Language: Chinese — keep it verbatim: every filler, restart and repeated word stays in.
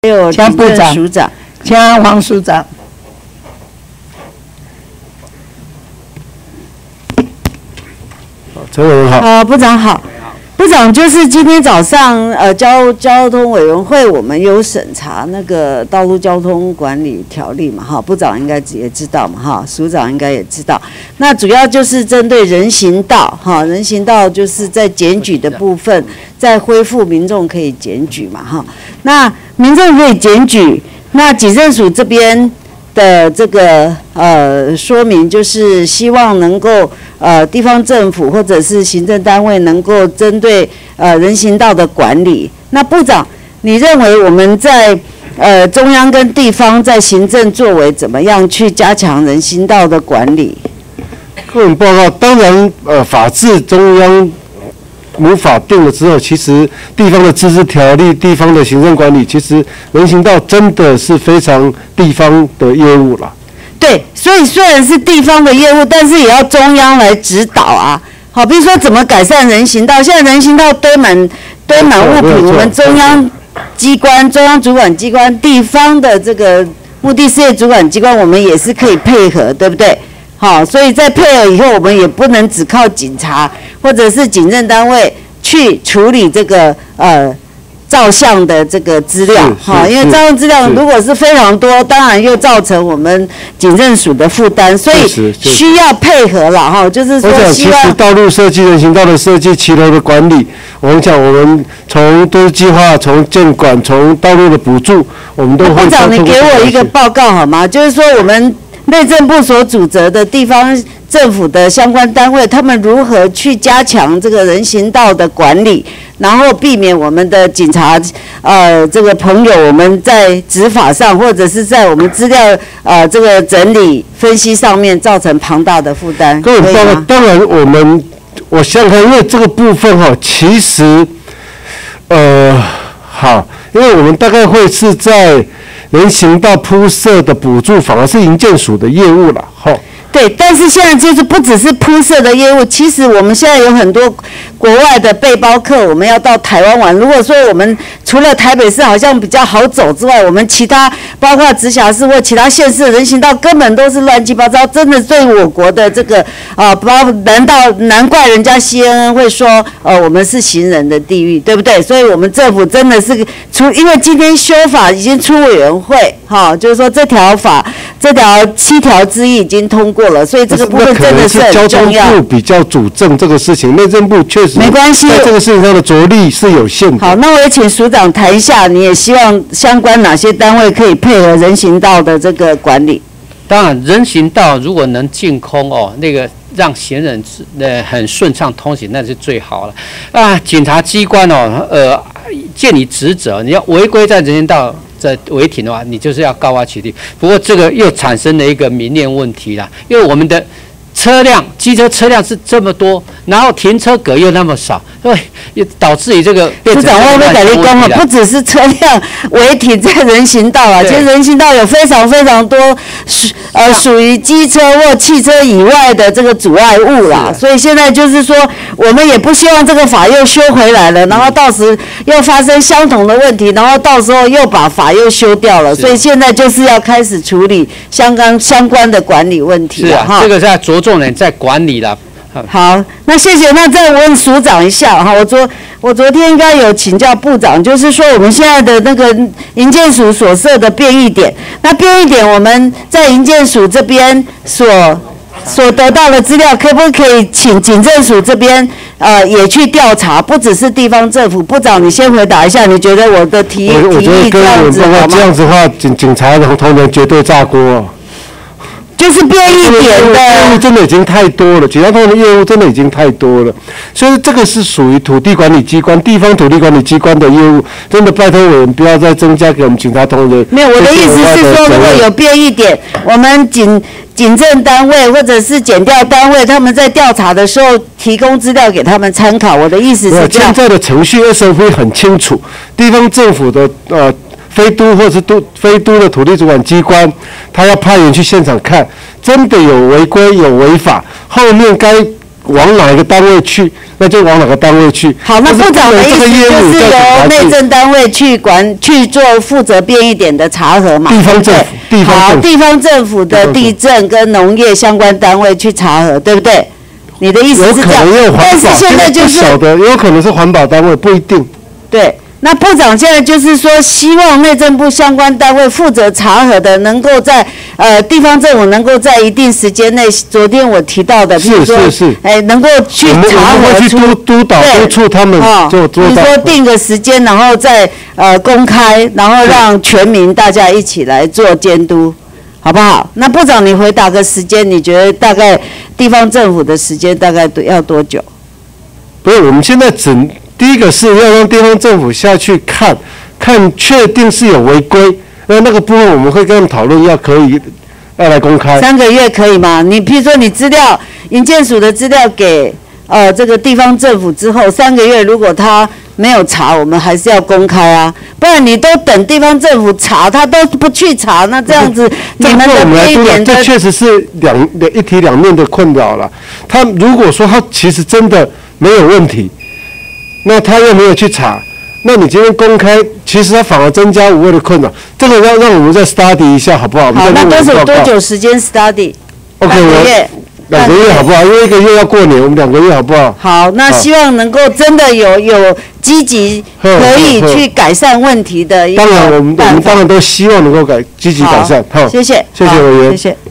还有江部长、 署长、 江黄署长。 陈委员好。 呃，部长好。部长，就是今天早上，呃，交交通委员会我们有审查那个道路交通管理条例嘛，哈，部长应该也知道嘛，哈，署长应该也知道。那主要就是针对人行道，哈，人行道就是在检举的部分，在恢复民众可以检举嘛，哈。那民众可以检举，那警政署这边的这个呃说明，就是希望能够呃地方政府或者是行政单位能够针对呃人行道的管理。那部长，你认为我们在呃中央跟地方在行政作为怎么样去加强人行道的管理？ 个人报告，当然呃法制中央母法定了之后，其实地方的自治条例、地方的行政管理，其实人行道真的是非常地方的业务了。 对，所以虽然是地方的业务，但是也要中央来指导啊。好，比如说怎么改善人行道，现在人行道堆满堆满物品，我们中央机关、中央主管机关、地方的这个目的事业主管机关，我们也是可以配合，对不对？好，所以在配合以后，我们也不能只靠警察或者是警政单位去处理这个呃照相的这个资料，哈，因为照相资料如果是非常多，当然又造成我们警政署的负担，所以需要配合了哈，就是说希望。其实道路设计、人行道的设计、骑楼的管理，我们讲我们从都市计划、从建管、从道路的补助，我们都会。 部长，你给我一个报告好吗？就是说我们内政部所主责的地方政府的相关单位，他们如何去加强这个人行道的管理，然后避免我们的警察呃这个朋友我们在执法上或者是在我们资料呃这个整理分析上面造成庞大的负担。 各位报告，当然我们我想想看，因为这个部分哈，其实呃好，因为我们大概会是在人行道铺设的补助，反而是营建署的业务了，哈。 对，但是现在就是不只是铺设的业务，其实我们现在有很多国外的背包客，我们要到台湾玩。如果说我们除了台北市好像比较好走之外，我们其他包括直辖市或其他县市的人行道根本都是乱七八糟，真的对我国的这个啊，包难道难怪人家 C N N 会说，呃，我们是行人的地狱，对不对？所以我们政府真的是出，因为今天修法已经出委员会，哈，就是说这条法这条七条之一已经通过。所以这个部分真的是很重要。 交通部比较主政这个事情，内政部确实没关系， 在这个事情上的着力是有限的。 好，那我也请署长谈一下，你也希望相关哪些单位可以配合人行道的这个管理？ 当然，人行道如果能净空哦，那个让行人呃很顺畅通行，那是最好了。啊，检察机关哦，呃，见你职责，你要违规在人行道在违停的话，你就是要告发起立。不过这个又产生了一个民怨问题啦，因为我们的车辆、机车车辆是这么多，然后停车格又那么少，对，也导致于这个变成。 署长，我会改立功了，不只是车辆违停在人行道啊，其实人行道有非常非常多属呃属于机车或汽车以外的这个阻碍物啦，所以现在就是说，我们也不希望这个法又修回来了，然后到时又发生相同的问题，然后到时候又把法又修掉了，所以现在就是要开始处理相关相关的管理问题了哈。 这个在着重点在管理了。 好，那谢谢。那再问署长一下哈，我昨我昨天应该有请教部长，就是说我们现在的那个营建署所设的变异点，那变异点我们在营建署这边所所得到的资料，可不可以请警政署这边呃也去调查？不只是地方政府，部长你先回答一下，你觉得我的提提议这样子好吗？ 这样子的话，警警察同同仁绝对炸锅。 就是变异点的业务真的已经太多了，警察同仁的业务真的已经太多了，所以这个是属于土地管理机关、地方土地管理机关的业务，真的拜托委员不要再增加给我们警察同仁。 没有，我的意思是说，如果有变异点，我们警警政单位或者是检调单位，他们在调查的时候提供资料给他们参考。我的意思是这样。 现在的程序 S O P 很清楚，地方政府的呃。非都或是都非都的土地主管机关，他要派员去现场看，真的有违规有违法，后面该往哪一个单位去，那就往哪个单位去。 好，那部长的意思就是由内政单位去管去做负责便一点的查核嘛。 地方政府，地方好，地方政府的地政跟农业相关单位去查核，对不对？你的意思是这样？但是现在就是小的，也有可能是环保单位，不一定。 对。那部长现在就是说，希望内政部相关单位负责查核的，能够在呃地方政府能够在一定时间内，昨天我提到的，比如说，哎，能够去查核出， 督督导督促他们做做到。 比如说定个时间，然后再呃公开，然后让全民大家一起来做监督，好不好？那部长你回答个时间，你觉得大概地方政府的时间大概要多久？ 不是，我们现在只。第一个是要让地方政府下去看，看确定是有违规，那那个部分我们会跟他们讨论，要可以要来公开。 三个月可以吗？你譬如说你资料营建署的资料给呃这个地方政府之后，三个月如果他没有查，我们还是要公开啊，不然你都等地方政府查，他都不去查，那这样子你们的这一点的， 这确实是两一体两面的困扰了。他如果说他其实真的没有问题。那他又没有去查，那你今天公开，其实他反而增加无谓的困扰。这个要让我们再 study 一下，好不好？ 好，那多久多久时间 study？ OK， 两个月，两个月好不好？因为一个月要过年，我们两个月好不好？ 好，那希望能够真的有有积极可以去改善问题的一个当然，我们我们当然都希望能够改积极改善。 好，谢谢， 谢谢委员， 谢谢。